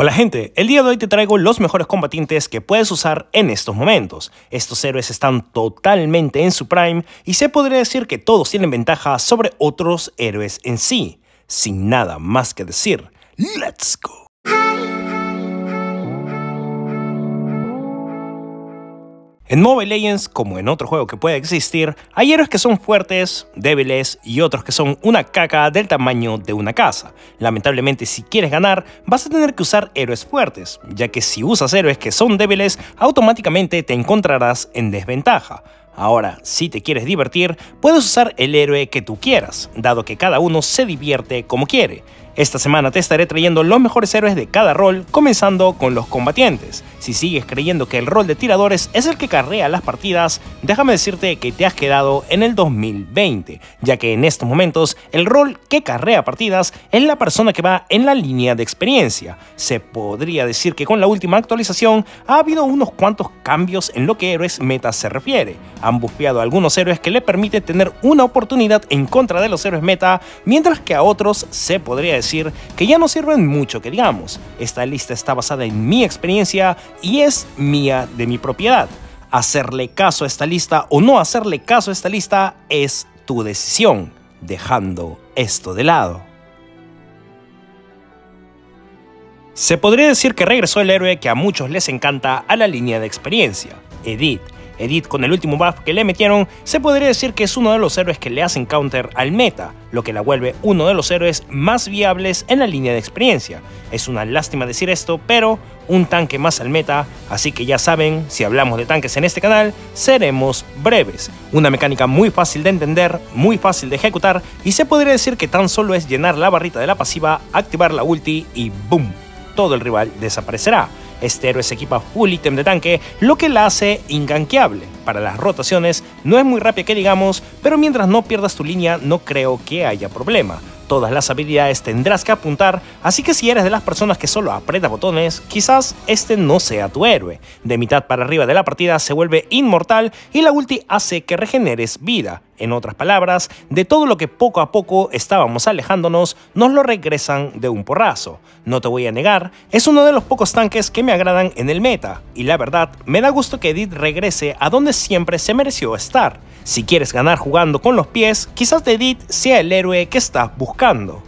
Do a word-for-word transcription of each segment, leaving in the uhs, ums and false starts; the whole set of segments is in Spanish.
Hola gente, el día de hoy te traigo los mejores combatientes que puedes usar en estos momentos. Estos héroes están totalmente en su prime y se podría decir que todos tienen ventaja sobre otros héroes en sí. Sin nada más que decir, ¡let's go! En Mobile Legends, como en otro juego que puede existir, hay héroes que son fuertes, débiles y otros que son una caca del tamaño de una casa. Lamentablemente, si quieres ganar, vas a tener que usar héroes fuertes, ya que si usas héroes que son débiles, automáticamente te encontrarás en desventaja. Ahora, si te quieres divertir, puedes usar el héroe que tú quieras, dado que cada uno se divierte como quiere. Esta semana te estaré trayendo los mejores héroes de cada rol, comenzando con los combatientes. Si sigues creyendo que el rol de tiradores es el que carrea las partidas, déjame decirte que te has quedado en el dos mil veinte, ya que en estos momentos el rol que carrea partidas es la persona que va en la línea de experiencia. Se podría decir que con la última actualización ha habido unos cuantos cambios en lo que héroes meta se refiere. Han bufeado a algunos héroes que le permite tener una oportunidad en contra de los héroes meta, mientras que a otros se podría decir decir que ya no sirven mucho que digamos. Esta lista está basada en mi experiencia y es mía de mi propiedad. Hacerle caso a esta lista o no hacerle caso a esta lista es tu decisión, dejando esto de lado. Se podría decir que regresó el héroe que a muchos les encanta a la línea de experiencia, Edith. Edith, con el último buff que le metieron, se podría decir que es uno de los héroes que le hacen counter al meta, lo que la vuelve uno de los héroes más viables en la línea de experiencia. Es una lástima decir esto, pero un tanque más al meta, así que ya saben, si hablamos de tanques en este canal, seremos breves. Una mecánica muy fácil de entender, muy fácil de ejecutar, y se podría decir que tan solo es llenar la barrita de la pasiva, activar la ulti y ¡boom! Todo el rival desaparecerá. Este héroe se equipa full ítem de tanque, lo que la hace ingankeable. Para las rotaciones no es muy rápida que digamos, pero mientras no pierdas tu línea no creo que haya problema. Todas las habilidades tendrás que apuntar, así que si eres de las personas que solo aprieta botones, quizás este no sea tu héroe. De mitad para arriba de la partida se vuelve inmortal y la ulti hace que regeneres vida. En otras palabras, de todo lo que poco a poco estábamos alejándonos, nos lo regresan de un porrazo. No te voy a negar, es uno de los pocos tanques que me agradan en el meta, y la verdad, me da gusto que Edith regrese a donde siempre se mereció estar. Si quieres ganar jugando con los pies, quizás Edith sea el héroe que estás buscando.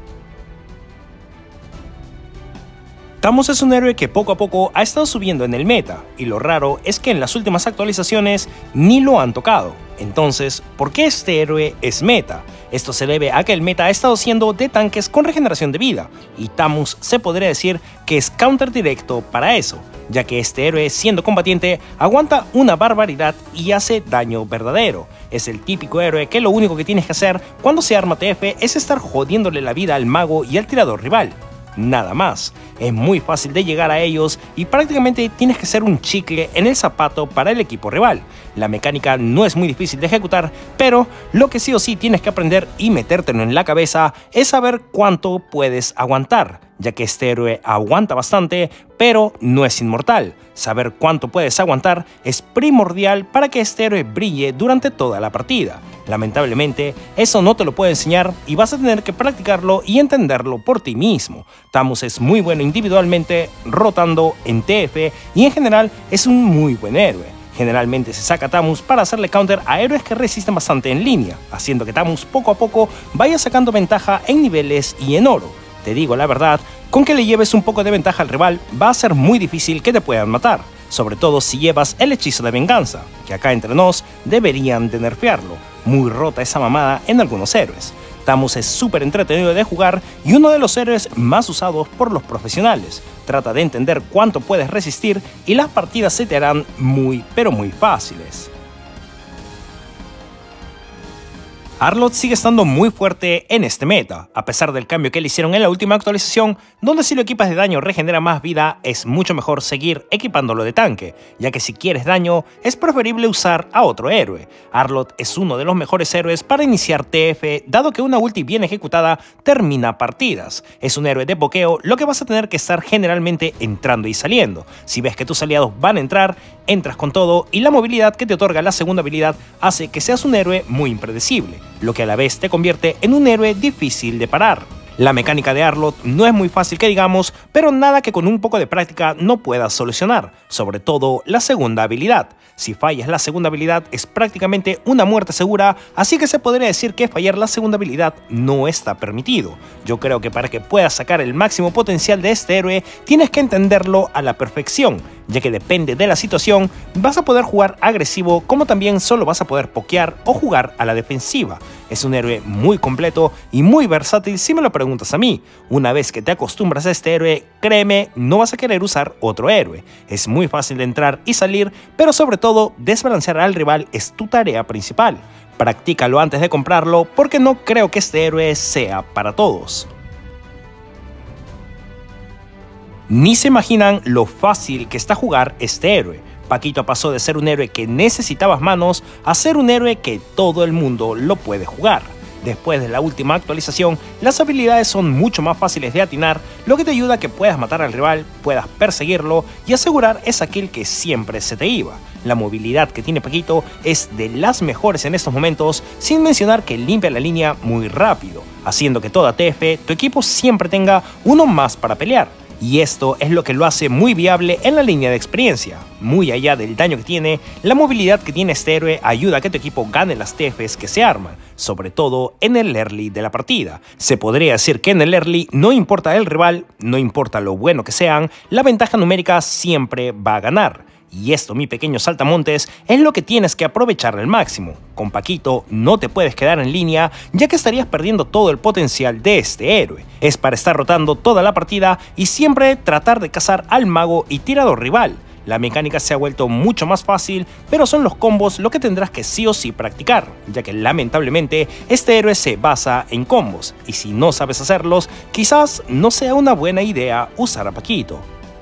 Tamus es un héroe que poco a poco ha estado subiendo en el meta, y lo raro es que en las últimas actualizaciones ni lo han tocado. Entonces, ¿por qué este héroe es meta? Esto se debe a que el meta ha estado siendo de tanques con regeneración de vida, y Tamus se podría decir que es counter directo para eso, ya que este héroe, siendo combatiente, aguanta una barbaridad y hace daño verdadero. Es el típico héroe que lo único que tienes que hacer cuando se arma T F es estar jodiéndole la vida al mago y al tirador rival. Nada más. Es muy fácil de llegar a ellos y prácticamente tienes que ser un chicle en el zapato para el equipo rival. La mecánica no es muy difícil de ejecutar, pero lo que sí o sí tienes que aprender y metértelo en la cabeza es saber cuánto puedes aguantar, ya que este héroe aguanta bastante, pero no es inmortal. Saber cuánto puedes aguantar es primordial para que este héroe brille durante toda la partida. Lamentablemente, eso no te lo puedo enseñar y vas a tener que practicarlo y entenderlo por ti mismo. Tamus es muy bueno individualmente, rotando en T F y en general es un muy buen héroe. Generalmente se saca Tamus para hacerle counter a héroes que resisten bastante en línea, haciendo que Tamus poco a poco vaya sacando ventaja en niveles y en oro. Te digo la verdad, con que le lleves un poco de ventaja al rival va a ser muy difícil que te puedan matar, sobre todo si llevas el hechizo de venganza, que acá entre nos deberían de nerfearlo. Muy rota esa mamada en algunos héroes. Tamus es súper entretenido de jugar y uno de los héroes más usados por los profesionales. Trata de entender cuánto puedes resistir y las partidas se te harán muy pero muy fáciles. Arlott sigue estando muy fuerte en este meta, a pesar del cambio que le hicieron en la última actualización, donde si lo equipas de daño regenera más vida, es mucho mejor seguir equipándolo de tanque, ya que si quieres daño, es preferible usar a otro héroe. Arlott es uno de los mejores héroes para iniciar T F, dado que una ulti bien ejecutada termina partidas. Es un héroe de pokeo, lo que vas a tener que estar generalmente entrando y saliendo. Si ves que tus aliados van a entrar, entras con todo y la movilidad que te otorga la segunda habilidad hace que seas un héroe muy impredecible, lo que a la vez te convierte en un héroe difícil de parar. La mecánica de Arlott no es muy fácil que digamos, pero nada que con un poco de práctica no puedas solucionar, sobre todo la segunda habilidad. Si fallas la segunda habilidad es prácticamente una muerte segura, así que se podría decir que fallar la segunda habilidad no está permitido. Yo creo que para que puedas sacar el máximo potencial de este héroe tienes que entenderlo a la perfección, ya que depende de la situación vas a poder jugar agresivo como también solo vas a poder pokear o jugar a la defensiva. Es un héroe muy completo y muy versátil si me lo preguntas a mí. Una vez que te acostumbras a este héroe, créeme, no vas a querer usar otro héroe. Es muy fácil de entrar y salir, pero sobre todo desbalancear al rival es tu tarea principal. Practícalo antes de comprarlo porque no creo que este héroe sea para todos. Ni se imaginan lo fácil que está jugar este héroe. Paquito pasó de ser un héroe que necesitabas manos a ser un héroe que todo el mundo lo puede jugar. Después de la última actualización, las habilidades son mucho más fáciles de atinar, lo que te ayuda a que puedas matar al rival, puedas perseguirlo y asegurar esa kill que siempre se te iba. La movilidad que tiene Paquito es de las mejores en estos momentos, sin mencionar que limpia la línea muy rápido, haciendo que toda T F tu equipo siempre tenga uno más para pelear. Y esto es lo que lo hace muy viable en la línea de experiencia. Muy allá del daño que tiene, la movilidad que tiene este héroe ayuda a que tu equipo gane las T Fs que se arman, sobre todo en el early de la partida. Se podría decir que en el early no importa el rival, no importa lo bueno que sean, la ventaja numérica siempre va a ganar. Y esto, mi pequeño saltamontes, es lo que tienes que aprovechar al máximo. Con Paquito no te puedes quedar en línea, ya que estarías perdiendo todo el potencial de este héroe. Es para estar rotando toda la partida y siempre tratar de cazar al mago y tirador rival. La mecánica se ha vuelto mucho más fácil, pero son los combos lo que tendrás que sí o sí practicar, ya que lamentablemente este héroe se basa en combos, y si no sabes hacerlos, quizás no sea una buena idea usar a Paquito.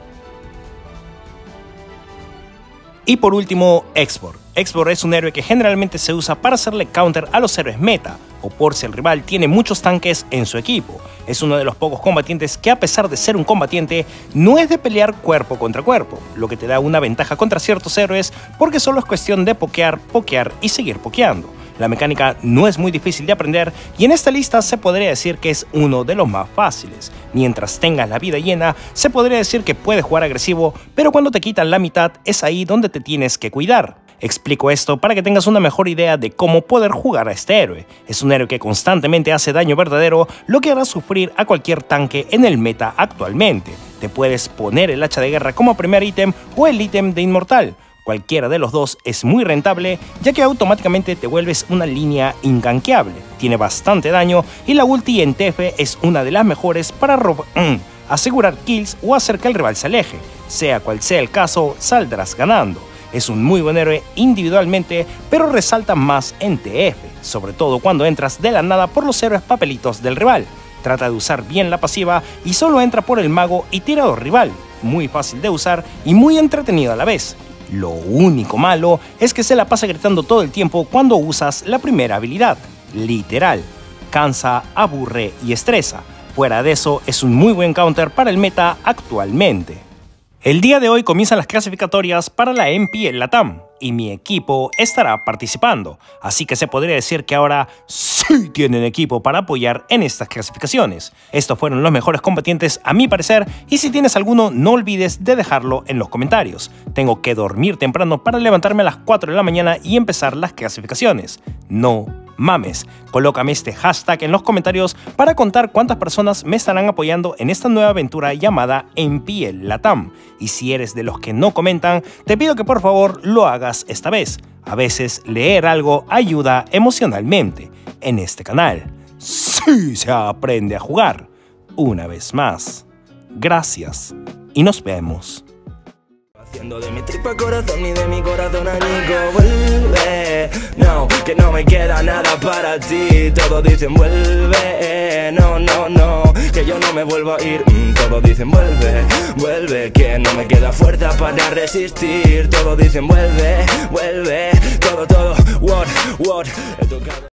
Y por último, X-Borg. X-Borg es un héroe que generalmente se usa para hacerle counter a los héroes meta, o por si el rival tiene muchos tanques en su equipo. Es uno de los pocos combatientes que, a pesar de ser un combatiente, no es de pelear cuerpo contra cuerpo, lo que te da una ventaja contra ciertos héroes porque solo es cuestión de pokear, pokear y seguir pokeando. La mecánica no es muy difícil de aprender y en esta lista se podría decir que es uno de los más fáciles. Mientras tengas la vida llena, se podría decir que puedes jugar agresivo, pero cuando te quitan la mitad es ahí donde te tienes que cuidar. Explico esto para que tengas una mejor idea de cómo poder jugar a este héroe. Es un héroe que constantemente hace daño verdadero, lo que hará sufrir a cualquier tanque en el meta actualmente. Te puedes poner el hacha de guerra como primer ítem o el ítem de inmortal. Cualquiera de los dos es muy rentable, ya que automáticamente te vuelves una línea ingankeable. Tiene bastante daño y la ulti en T F es una de las mejores para robar, mm, asegurar kills o hacer que el rival se aleje. Sea cual sea el caso, saldrás ganando. Es un muy buen héroe individualmente, pero resalta más en T F, sobre todo cuando entras de la nada por los héroes papelitos del rival. Trata de usar bien la pasiva y solo entra por el mago y tirador rival. Muy fácil de usar y muy entretenido a la vez. Lo único malo es que se la pasa gritando todo el tiempo cuando usas la primera habilidad. Literal, cansa, aburre y estresa. Fuera de eso, es un muy buen counter para el meta actualmente. El día de hoy comienzan las clasificatorias para la M P L Latam y mi equipo estará participando, así que se podría decir que ahora sí tienen equipo para apoyar en estas clasificaciones. Estos fueron los mejores combatientes a mi parecer y si tienes alguno no olvides de dejarlo en los comentarios. Tengo que dormir temprano para levantarme a las cuatro de la mañana y empezar las clasificaciones. No mames, colócame este hashtag en los comentarios para contar cuántas personas me estarán apoyando en esta nueva aventura llamada M P L Latam. Y si eres de los que no comentan, te pido que por favor lo hagas esta vez. A veces leer algo ayuda emocionalmente. En este canal, sí se aprende a jugar. Una vez más, gracias y nos vemos. Haciendo de mi tripa corazón y de mi corazón añico. Vuelve, no, que no me queda nada para ti. Todos dicen vuelve, no, no, no, que yo no me vuelvo a ir. mm, Todos dicen vuelve, vuelve, que no me queda fuerza para resistir. Todos dicen vuelve, vuelve, todo, todo, what, what, he tocado